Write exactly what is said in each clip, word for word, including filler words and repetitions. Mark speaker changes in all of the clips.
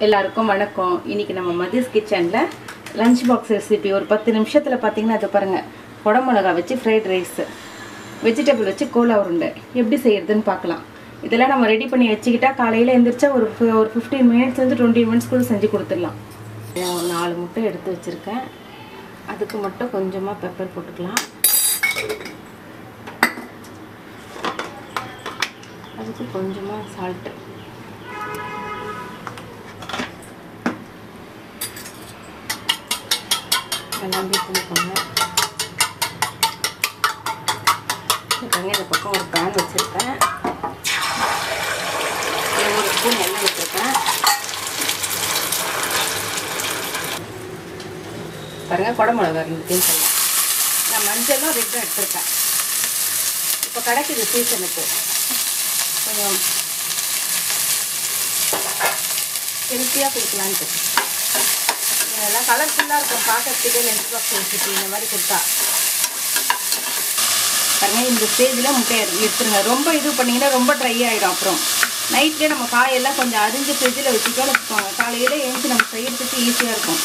Speaker 1: எல்லாருக்கும் வணக்கம். இன்னைக்கு நம்ம மதிஸ் கிச்சன்ல லஞ்ச் பாக்ஸ் ரெசிபி ஒரு பத்து நிமிஷத்துல பாத்தீங்கன்னா அது பாருங்க, குடமிளகா வச்சு ஃப்ரைட் ரைஸ், வெஜிடபிள் வச்சு கோலா உருண்டை எப்படி செய்யறதுன்னு பார்க்கலாம். இதெல்லாம் நம்ம ரெடி பண்ணி வச்சுக்கிட்டா காலையில எந்திரிச்சா ஒரு ஒரு பதினைந்து மினிட்ஸ் வந்து இருபது மினிட்ஸ்க்குள்ள செஞ்சு கொடுத்துடலாம். ஒரு நாலு முட்டை எடுத்து வச்சிருக்கேன். அதுக்கு மட்டும் கொஞ்சமா பெப்பர் போட்டுக்கலாம். அதுக்கு கொஞ்சமா சால்ட், எல்லாம் பண்ணிக்கோங்க. இந்த பக்கம் ஒரு பேன் வச்சுருக்கேன். ஒரு ஸ்பூன் எண்ணெய் வச்சுருக்கேன். பாருங்கள், குடமிளகா இருந்துச்சுன்னு சொல்லலாம். நான் மஞ்சளும் ரெட்டும் எடுத்துருக்கேன். இப்போ கிடைக்குது சீசனுக்கு. கொஞ்சம் ஹெல்த்தியாக கொடுக்கலான்ட்டு இதெல்லாம் கலர்ஃபுல்லாக இருக்கும் பார்க்கறதுக்கே. லஞ்ச் பாக்ஸ் ரெசிபி இந்த மாதிரி கொடுத்தா பாருங்கள். இந்த ஸ்டேஜில் முட்டையை எடுத்துருங்க. ரொம்ப இது பண்ணிங்கன்னா ரொம்ப ட்ரை ஆகிடும். அப்புறம் நைட்லேயே நம்ம காயெல்லாம் கொஞ்சம் அரிஞ்சு ஃப்ரிட்ஜில் வச்சுட்டோன்னு வச்சுக்கோங்க. காலையில் எழுந்து நம்ம செய்யறதுக்கு ஈஸியாக இருக்கும்.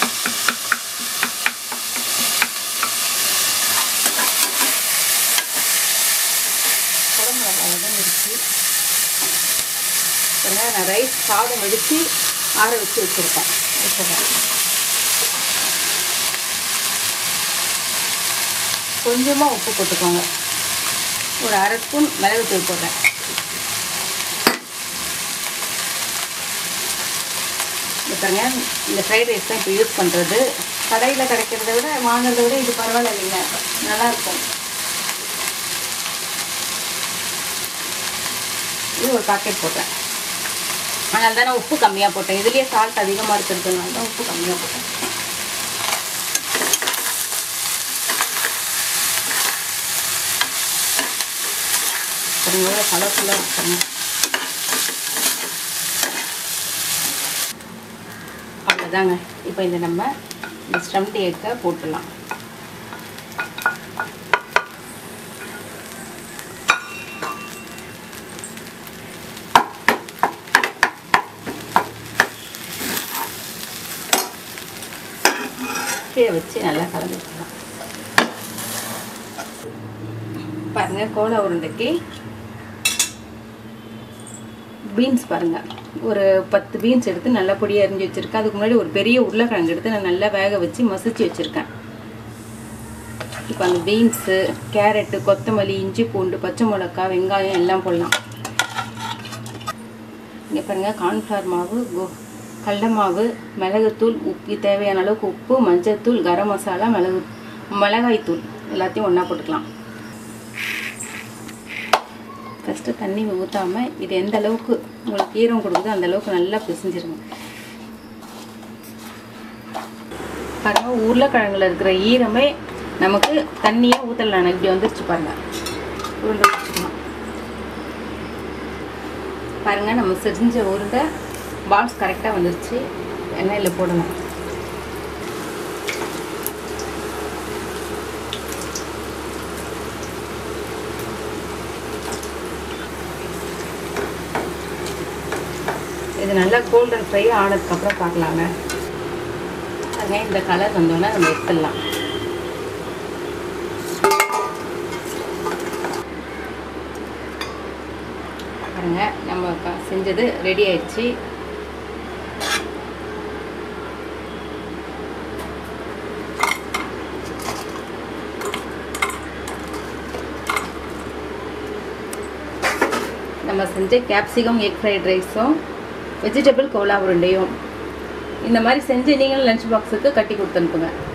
Speaker 1: குடமிளகா வதங்கிடுச்சு பாருங்கள். நான் ரைஸ் சாதம் வடித்து ஆற வச்சு வச்சுருக்கேன். வச்சுருக்கேன் கொஞ்சமாக உப்பு போட்டுக்கோங்க. ஒரு அரை ஸ்பூன் மிளகுத்தூள் போடுறேன். இது பாருங்க, இந்த ஃப்ரைட் ரைஸ் தான் இப்போ யூஸ் பண்ணுறது. கடையில் கிடைக்கிறத விட வாங்குறத விட இது பரவாயில்ல இல்லைங்க, நல்லாயிருக்கும். இது ஒரு பாக்கெட் போட்டேன். அதனால தான் நான் உப்பு கம்மியாக போட்டேன். இதுலேயே சால்ட் அதிகமாக இருக்கிறதுனால தான் உப்பு கம்மியாக போட்டேன். கலர்ஃபுல்லாக இருக்கணும். அவ்வளோதாங்க. இப்போ இந்த நம்ம இந்த ஸ்டம்ப்டு எக்கை போட்டுடலாம். கீழே வச்சு நல்லா கலந்து வச்சுக்கலாம். பாருங்கள், கோலா உருண்டைக்கு பீன்ஸ் பாருங்கள், ஒரு பத்து பீன்ஸ் எடுத்து நல்லா பொடியாக அரிஞ்சு வச்சுருக்கேன். அதுக்கு முன்னாடி ஒரு பெரிய உருளைக்கிழங்கு எடுத்து நான் நல்லா வேக வச்சு மசிச்சு வச்சுருக்கேன். இப்போ அந்த பீன்ஸு, கேரட்டு, கொத்தமல்லி, இஞ்சி பூண்டு, பச்சை மிளகா, வெங்காயம் எல்லாம் போடலாம். இங்கே பாருங்கள், கார்ன்ஃப்ளவர் மாவு, கடலை மாவு, மிளகுத்தூள், உப்பு தேவையான அளவுக்கு உப்பு, மஞ்சள்தூள், கரம் மசாலா, மிளகு மிளகாய்த்தூள் எல்லாத்தையும் ஒன்றா போட்டுக்கலாம். ஃபஸ்ட்டு தண்ணி ஊற்றாமல் இது எந்த அளவுக்கு உங்களுக்கு ஈரம் கொடுக்குதோ அந்த அளவுக்கு நல்லா பிசைஞ்சிருங்க. பாருங்கள், உருளைக்கிழங்குல இருக்கிற ஈரமே நமக்கு தண்ணியே ஊற்றலாம். இப்படி வந்துருச்சு பாருங்கள், உருண்டை வச்சுக்கலாம். பாருங்கள், நம்ம செஞ்ச உருண்டை பால்ஸ் கரெக்டாக வந்துருச்சு. எண்ணெயில் போடணும். இது நல்லா கோல்டன் ஃப்ரை ஆனதுக்கப்புறம் பார்க்கலாங்க. அதே இந்த கலர் வந்தோன்னா நம்ம எடுத்துடலாம். பாருங்க, நம்ம செஞ்சது ரெடி ஆயிடுச்சு. நம்ம செஞ்ச கேப்சிகம் எக் ஃப்ரைட் ரைஸும் வெஜிடபிள் கோலா உருண்டையும் இந்த மாதிரி செஞ்சு நீங்களும் லஞ்ச் பாக்ஸுக்கு கட்டி கொடுத்து அனுப்புங்க.